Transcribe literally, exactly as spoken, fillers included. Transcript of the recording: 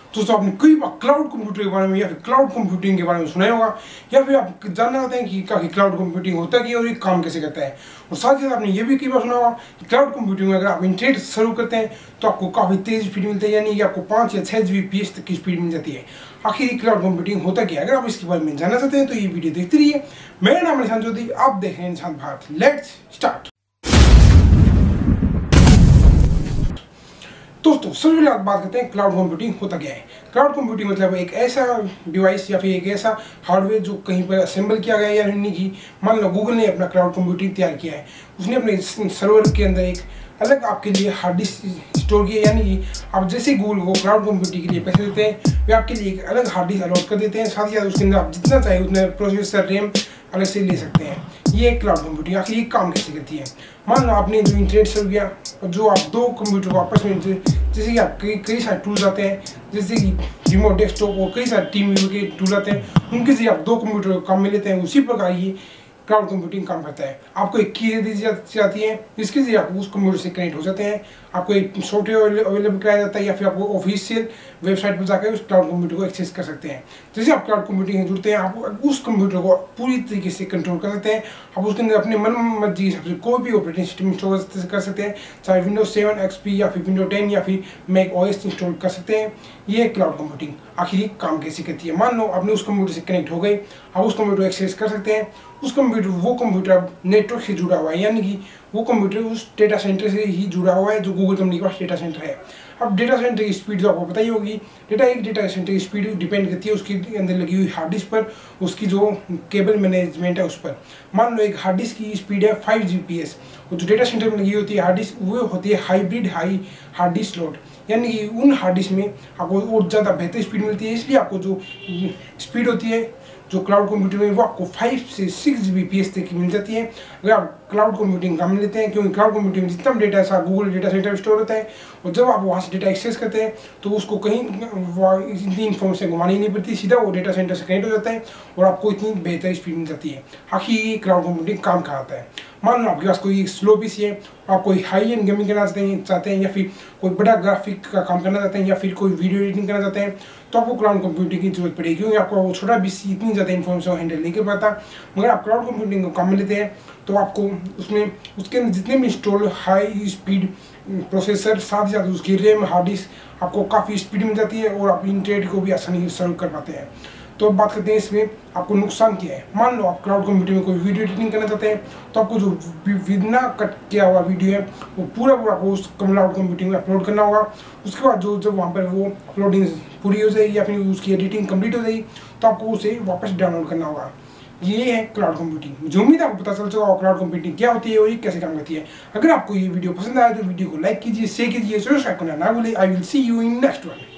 दोस्तों आपने कई बार क्लाउड कंप्यूटर के बारे में या फिर क्लाउड कंप्यूटिंग के बारे में सुना होगा, या फिर आप जानना चाहते हैं कि क्या क्लाउड कंप्यूटिंग होता है कि और ये काम कैसे करता है। और साथ ही साथ आपने ये भी कई बार सुना होगा कि क्लाउड कंप्यूटिंग में अगर आप इंटरनेट शुरू करते हैं तो आपको काफ़ी तेज स्पीड मिलती है, यानी कि आपको पाँच या छः जी बी पी एस तक की स्पीड मिल जाती है। आखिर ये क्लाउड कंप्यूटिंग होता क्या है, अगर आप इसके बारे में जानना चाहते हैं तो ये वीडियो देखते रहिए। मेरा नाम है निशांत चौधरी, आप देख रहे हैं निशांत भारत। Let's start. दोस्तों सबसे पहले आप बात करते हैं क्लाउड कंप्यूटिंग होता क्या है। क्लाउड कंप्यूटिंग मतलब एक ऐसा डिवाइस या फिर एक ऐसा हार्डवेयर जो कहीं पर असेंबल किया गया है, यानी कि मान लो गूगल ने अपना क्लाउड कंप्यूटिंग तैयार किया है, उसने अपने सर्वर के अंदर एक अलग आपके लिए हार्ड डिस्क स्टोर किया, यानी कि आप जैसे गूगल को क्लाउड कंप्यूटिंग के लिए पैसे देते हैं वे आपके लिए एक अलग हार्ड डिस्क अलॉट कर देते हैं। साथ ही साथ उसके अंदर आप जितना चाहिए उतना प्रोसेसर रैम अलग से ले सकते हैं। ये क्लाउड कंप्यूटिंग आखिर ये काम कैसे करती है। मान लो आपने जो इंटरनेट शुरू किया और जो आप दो कंप्यूटर को आपस में, जैसे कि आप कई कई सारे टूल्स आते हैं, जैसे कि रिमोट डेस्कटॉप और कई सारे टीम व्यू के टूल आते हैं, उनके जरिए आप दो कंप्यूटर को काम में लेते हैं। उसी प्रकार ये क्लाउड कंप्यूटिंग काम करता है। आपको एक की दे दी जाती है जिसके जरिए आप उस कंप्यूटर से कनेक्ट हो जाते हैं। आपको एक सॉफ्टवेयर अवेलेबल कराया जाता है या फिर आपको ऑफिशियल वेबसाइट पर जाकर उस क्लाउड कंप्यूटर को एक्सेस कर सकते हैं। जैसे आप क्लाउड कंप्यूटिंग से जुड़ते हैं, आप उस कंप्यूटर को पूरी तरीके से कंट्रोल कर सकते हैं। आप उसके अंदर अपने मन मर्जी हिसाब से कोई भी ऑपरेटिंग सिस्टम इंस्टॉल कर सकते हैं, चाहे विंडोज सेवन एक्सपी या फिर विंडो टेन या फिर मैक ओएस इंस्टॉल कर सकते हैं। ये क्लाउड कंप्यूटिंग आखिर ये काम कैसे करती है। मान लो आपने उस कंप्यूटर से कनेक्ट हो गए, आप उस कंप्यूटर को एक्सेस कर सकते हैं। उस कंप्यूटर वो कंप्यूटर अब नेटवर्क से जुड़ा हुआ है, यानी कि वो कंप्यूटर उस डेटा सेंटर से ही जुड़ा हुआ है जो गूगल कंपनी के पास डेटा सेंटर है। अब डेटा सेंटर की स्पीड तो आपको पता ही होगी। डेटा एक डेटा सेंटर की स्पीड डिपेंड करती है उसके अंदर लगी हुई हार्ड डिस्क पर, उसकी जो केबल मैनेजमेंट है उस पर। मान लो एक हार्ड डिस्क की स्पीड है फाइव जी पी एस, और जो डेटा सेंटर में लगी होती है हार्ड डिस्क वो होती है hybrid high hard disk slot, यानी कि उन हार्ड डिस्क में आपको और ज़्यादा बेहतर स्पीड मिलती है। इसलिए आपको जो स्पीड होती है जो क्लाउड कंप्यूटिंग में वो आपको फाइव से six G B P S तक की मिल जाती है अगर आप क्लाउड कंप्यूटिंग काम लेते हैं। क्योंकि क्लाउड कंप्यूटिंग में जितना डेटा है गूगल डेटा सेंटर में स्टोर होता है, और जब आप वहाँ से डेटा एक्सेस करते हैं तो उसको कहीं इतनी इन्फॉर्मेशन घुमानी नहीं पड़ती, सीधा वो डेटा सेंटर से कनेक्ट हो जाता है और आपको इतनी बेहतर स्पीड मिल जाती है। आखिर ये क्लाउड कंप्यूटिंग काम कहाँ आता है। मान लो आपके पास कोई स्लो पीसी है, आप कोई हाई एंड गेमिंग करना चाहते हैं चाहते हैं या फिर कोई बड़ा ग्राफिक का काम करना चाहते हैं या फिर कोई वीडियो एडिटिंग करना चाहते हैं, तो आपको क्लाउड कंप्यूटिंग की जरूरत पड़ेगी। क्योंकि आपको वो छोटा पीसी इतनी ज़्यादा इन्फॉर्मेशन हैंडल नहीं कर पाता। मगर आप क्लाउड कंप्यूटिंग को काम में लेते हैं तो आपको उसमें उसके अंदर जितने भी इंस्टॉल हाई स्पीड प्रोसेसर, साथ ही साथ उसकी रैम हार्ड डिस्क आपको काफ़ी स्पीड मिल जाती है और आप इंटरनेट को भी आसानी से सर्व कर पाते हैं। तो अब बात करते हैं इसमें आपको नुकसान क्या है। मान लो आप क्लाउड कंप्यूटिंग में कोई वीडियो एडिटिंग करना चाहते हैं तो आपको जो बिना कट किया हुआ वीडियो है वो पूरा पूरा आपको उस क्लाउड कंप्यूटिंग में अपलोड करना होगा। उसके बाद जो जब वहाँ पर वो अपलोडिंग पूरी हो जाएगी या फिर उसकी एडिटिंग कंप्लीट हो जाएगी तो आपको उसे वापस डाउनलोड करना होगा। ये है क्लाउड कंप्यूटिंग। मुझे उम्मीद है आपको पता चल चुका होगा क्लाउड कंप्यूटिंग क्या होती है और ये कैसे काम करती है। अगर आपको ये वीडियो पसंद आया तो वीडियो को लाइक कीजिए, शेयर कीजिए, सब्सक्राइब करना ना भूलिए। I will see you in next one.